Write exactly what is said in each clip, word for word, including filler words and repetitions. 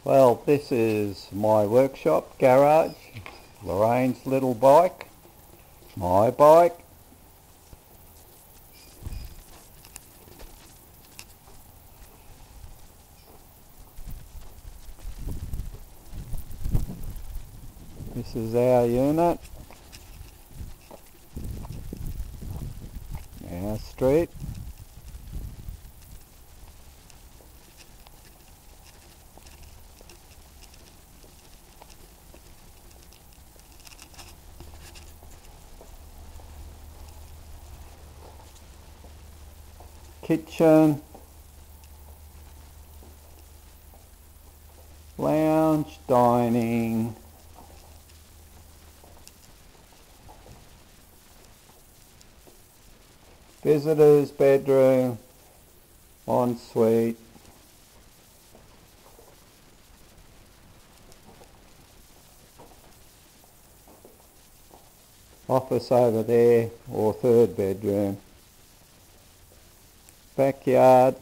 Well, this is my workshop, garage, Lorraine's little bike, my bike. This is our unit, our street. Kitchen, lounge, dining, visitors bedroom, ensuite, office over there or third bedroom, backyard,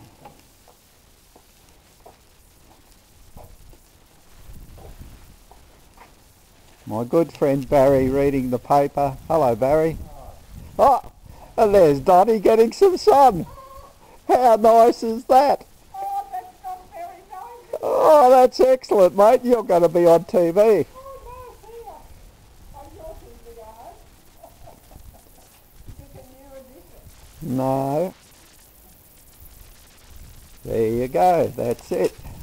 my good friend Barry reading the paper. Hello Barry. Oh, and there's Donnie getting some sun. How nice is that? Oh, that's not very nice. Oh, that's excellent, mate. You're going to be on T V. Oh, no, here. I'm your T V, I hope. It's a new edition. No. There you go. That's it.